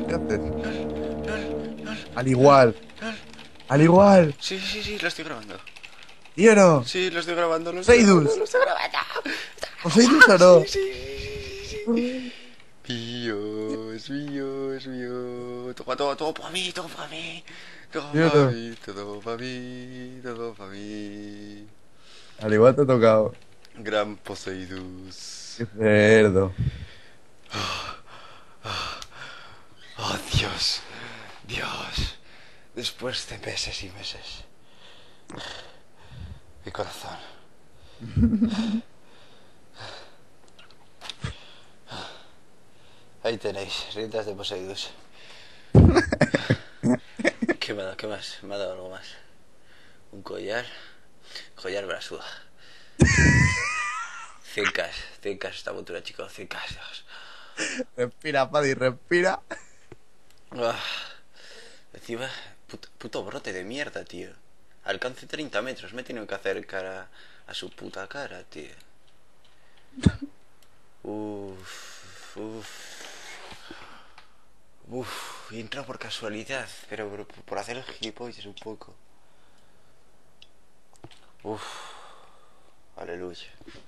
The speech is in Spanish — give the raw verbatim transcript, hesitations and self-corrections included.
¿Qué haces? LOL, LOL, LOL, Al LOL, igual. LOL. Al igual. Sí, sí, sí, lo estoy grabando. ¿Sí o no? Sí, lo estoy grabando, lo estoy grabando, Seidus. lo estoy grabando. ¿Poseidus o Sí, no? sí, sí, sí, sí. Dios, Dios, Dios. Toma, toma, todo para mí, todo para mí. Todo ¿Sí o para no? mí, todo para mí, todo para mí. Al igual te ha tocado. Gran Poseidus. Qué cerdo. Oh, Dios, Dios. Después de meses y meses. Mi corazón. Ahí tenéis, riendas de Poseidus. ¿Qué me ha dado? ¿Qué más? Me ha dado algo más. Un collar. Collar brasuda. Cincas, cincas esta montura, chicos. Cincas, Dios. Respira, Paddy, respira. Ah, encima, puto, puto brote de mierda, tío. Alcance treinta metros. Me he tenido que acercar a, a su puta cara, tío. Uff, uff. Uff, y entra por casualidad, pero por, por hacer el gilipollas un poco. Uff, aleluya.